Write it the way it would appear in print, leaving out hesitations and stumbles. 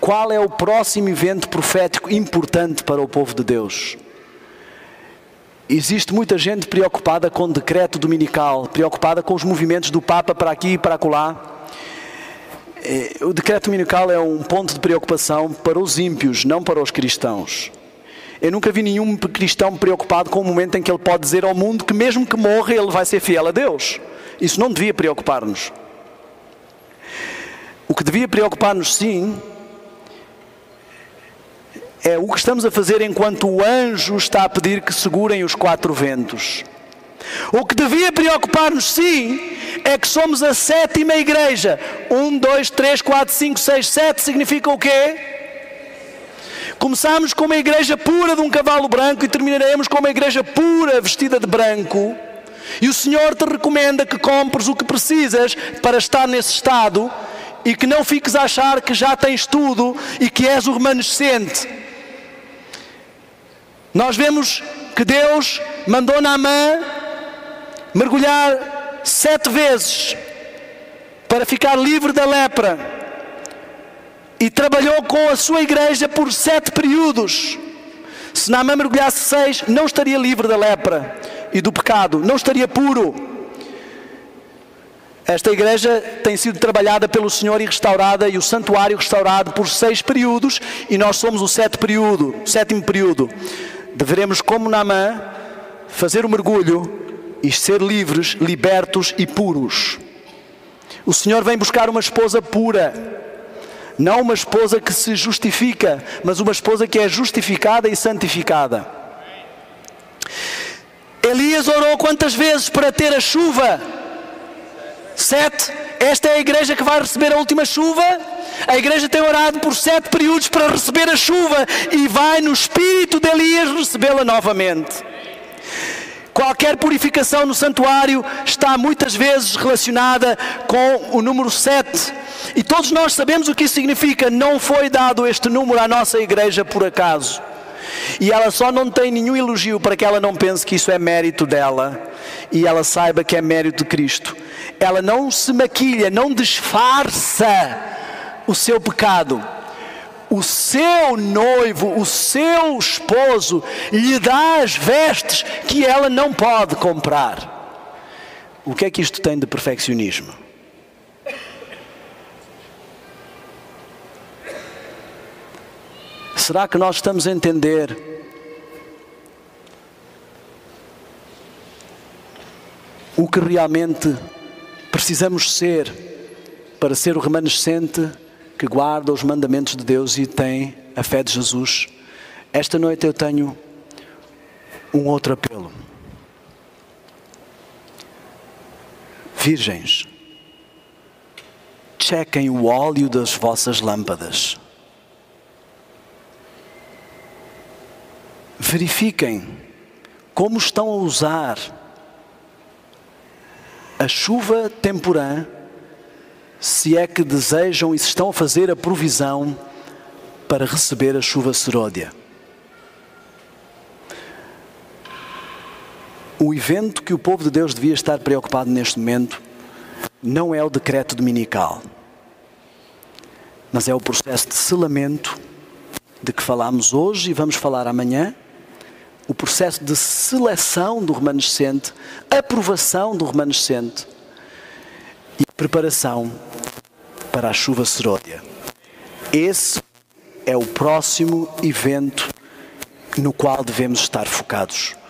qual é o próximo evento profético importante para o povo de Deus? Existe muita gente preocupada com o decreto dominical, preocupada com os movimentos do Papa para aqui e para acolá. O decreto dominical é um ponto de preocupação para os ímpios, não para os cristãos. Eu nunca vi nenhum cristão preocupado com o momento em que ele pode dizer ao mundo que mesmo que morra ele vai ser fiel a Deus. Isso não devia preocupar-nos. O que devia preocupar-nos, sim, é o que estamos a fazer enquanto o anjo está a pedir que segurem os 4 ventos. O que devia preocupar-nos, sim, é que somos a 7ª igreja. 1, 2, 3, 4, 5, 6, 7 significa o quê? Começamos com uma igreja pura de um cavalo branco e terminaremos com uma igreja pura vestida de branco. E o Senhor te recomenda que compres o que precisas para estar nesse estado e que não fiques a achar que já tens tudo e que és o remanescente. Nós vemos que Deus mandou Naamã mergulhar 7 vezes para ficar livre da lepra e trabalhou com a sua igreja por 7 períodos. Se Naamã mergulhasse 6, não estaria livre da lepra e do pecado, não estaria puro. Esta igreja tem sido trabalhada pelo Senhor e restaurada, e o santuário restaurado por 6 períodos, e nós somos o 7º período. Deveremos, como Naamã, fazer o mergulho e ser livres, libertos e puros. O Senhor vem buscar uma esposa pura, não uma esposa que se justifica, mas uma esposa que é justificada e santificada. Elias orou quantas vezes para ter a chuva? 7. Esta é a igreja que vai receber a última chuva. A igreja tem orado por 7 períodos para receber a chuva e vai no espírito de Elias recebê-la novamente. Qualquer purificação no santuário está muitas vezes relacionada com o número 7. E todos nós sabemos o que isso significa. Não foi dado este número à nossa igreja por acaso. E ela só não tem nenhum elogio para que ela não pense que isso é mérito dela. E ela saiba que é mérito de Cristo. Ela não se maquilha, não disfarça o seu pecado. O seu noivo, o seu esposo lhe dá as vestes que ela não pode comprar. O que é que isto tem de perfeccionismo? Será que nós estamos a entender o que realmente precisamos ser para ser o remanescente que guarda os mandamentos de Deus e tem a fé de Jesus? Esta noite eu tenho um outro apelo. Virgens, chequem o óleo das vossas lâmpadas. Verifiquem como estão a usar a chuva temporã, se é que desejam e se estão a fazer a provisão para receber a chuva seródia. O evento que o povo de Deus devia estar preocupado neste momento não é o decreto dominical, mas é o processo de selamento de que falámos hoje e vamos falar amanhã. O processo de seleção do remanescente, aprovação do remanescente e preparação para a chuva seródia. Esse é o próximo evento no qual devemos estar focados.